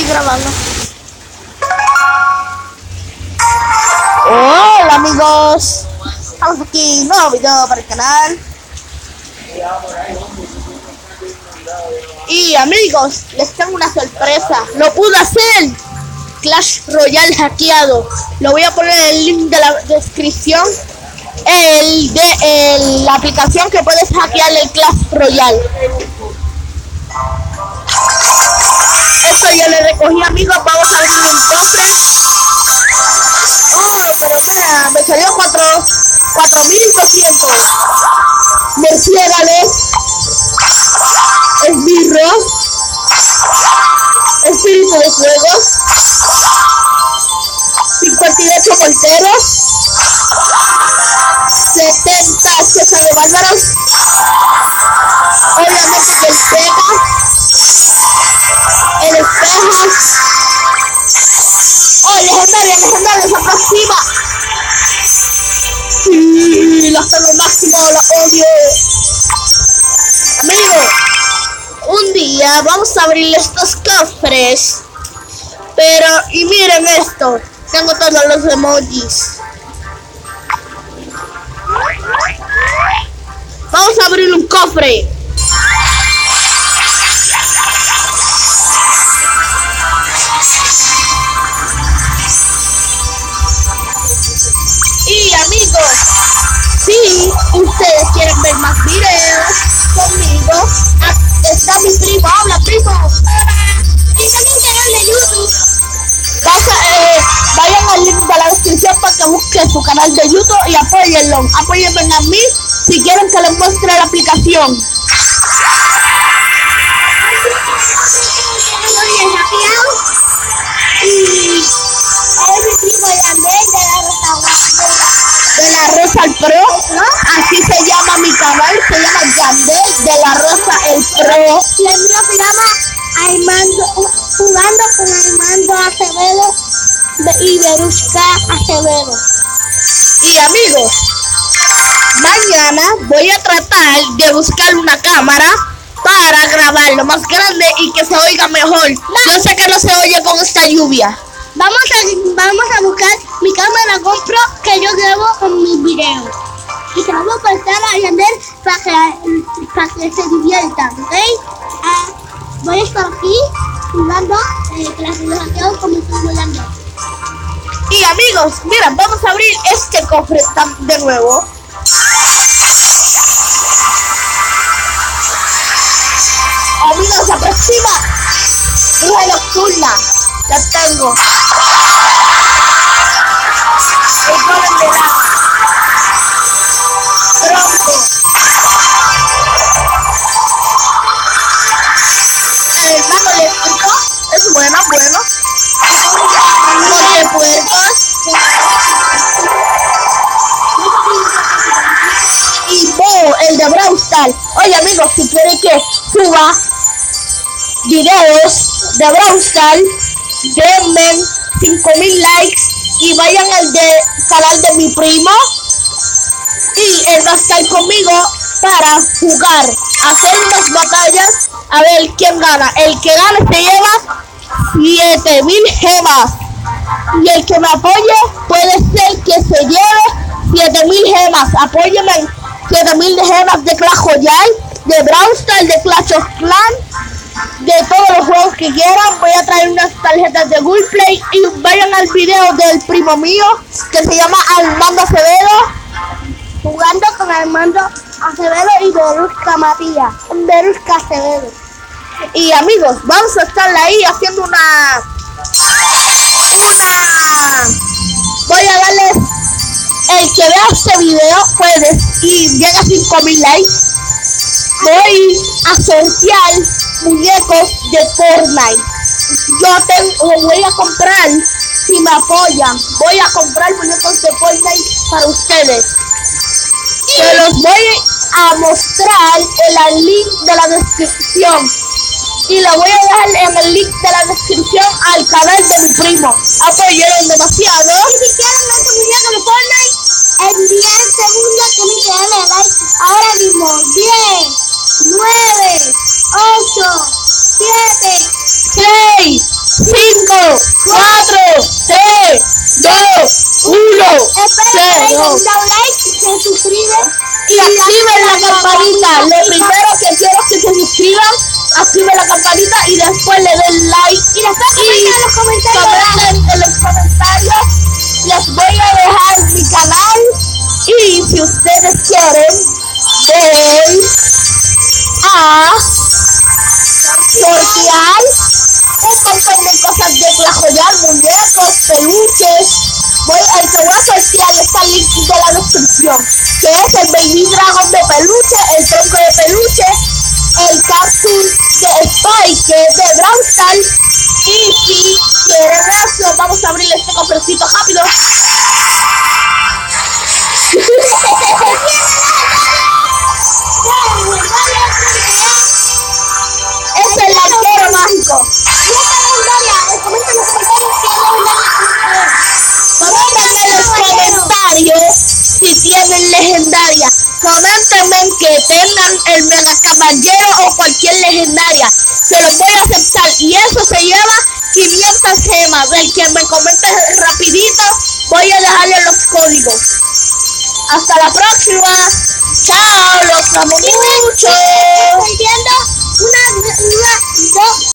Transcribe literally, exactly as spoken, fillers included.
ahí grabando. Hola amigos, estamos aquí, nuevo video para el canal. Y amigos, les tengo una sorpresa. Lo pude hacer. Clash Royale hackeado. Lo voy a poner en el link de la descripción. El de el, la aplicación que puedes hackear el Clash Royale. Esto yo le recogí, amigos. Vamos a abrir un cofre. Oh, pero mira, me salió cuatro mil doscientos. Merciérales, esbirros, espíritu de fuego, cincuenta y ocho porteros, setenta cesas de bárbaros, obviamente que el pega, el espejo. Oh, legendaria, legendaria, se aproxima. Sí, la hasta lo máximo, la odio. Amigos, un día vamos a abrir estos cofres. Pero, y miren esto, tengo todos los emojis. Vamos a abrir un cofre. Y amigos, si ustedes quieren ver más videos conmigo, está mi primo. Habla, primo. Y también canal de YouTube. Pasa, eh, vayan al link de la descripción para que busquen su canal de YouTube y apóyenlo. Apóyenme a mí si quieren que les muestre la aplicación. Y es mi primo Yandel de la Rosa, De la Rosa el Pro, ¿no? Así se llama mi canal, se llama Yandel de la Rosa el Pro. y el mío se llama Armando, jugando con Armando Acevedo y Verushka Acevedo. Y amigos, mañana voy a tratar de buscar una cámara para grabarlo más grande y que se oiga mejor. Yo sé que no se oye con esta lluvia. Vamos a, vamos a buscar mi cámara GoPro que yo grabo con mis videos. Y se lo voy a prestar a Yandel para que, para que se diviertan, ¿ok? Ah, voy a estar aquí jugando eh, clases de hackeo con mi primo Yandel. Y amigos, miren, vamos a abrir este cofre de nuevo. Amigos, se aproxima bruja nocturna. Ya tengo el golem de lava, tronco, el hermano eléctrico. Es bueno, bueno. Monte puercos y Bo, el de Brawl Stars. Oye amigos, si quieren que suba videos de Brawl Stars, denme cinco mil likes y vayan al de, canal de mi primo y él va a estar conmigo para jugar, hacer unas batallas a ver quién gana. El que gane se lleva siete mil gemas y el que me apoye puede ser que se lleve siete mil gemas. Apóyeme, siete mil gemas de Clash Royale, de Brawl Stars, de Clash of Clans, de todos los juegos que quieran. Voy a traer unas tarjetas de Google Play y vayan al video del primo mío que se llama Armando Acevedo, Jugando con Armando Acevedo y Verushka Matías. Verushka Acevedo. y amigos, vamos a estar ahí haciendo una una voy a darles, el que vea este video puedes y llega a cinco mil likes, voy a sortear muñecos de Fortnite. Yo tengo, voy a comprar, si me apoyan, voy a comprar muñecos de Fortnite para ustedes. Se los voy a mostrar en el link de la descripción. Y le voy a dejar en el link de la descripción al canal de mi primo. Apoyaron demasiado. Y si quieren este muñeco de Fortnite, en diez segundos tienen que darle like ahora mismo. diez, nueve, ocho, siete, seis, Y después comenten en los comentarios. Comenten en los comentarios. Les voy a dejar mi canal. Y si ustedes quieren, voy a sortear un montón de cosas de Clash Royale, muñecos, peluches. Voy, el que voy a sortear está el link de la descripción, que es el Baby Dragon de peluche, el tronco de peluche, el cactus de Spike, que es de Brawl Stars. Y si quieren eso, vamos a abrir este cofrecito rápido. Es el arquero mágico. Comenten en los comentarios si tienen legendaria. Coméntenme que tengan el mega caballero o cualquier legendaria. Se los voy a aceptar. Y eso se lleva quinientas gemas. El que me comente rapidito, voy a dejarle los códigos. Hasta la próxima. Chao, los amo mucho. Estoy viendo una, una, dos.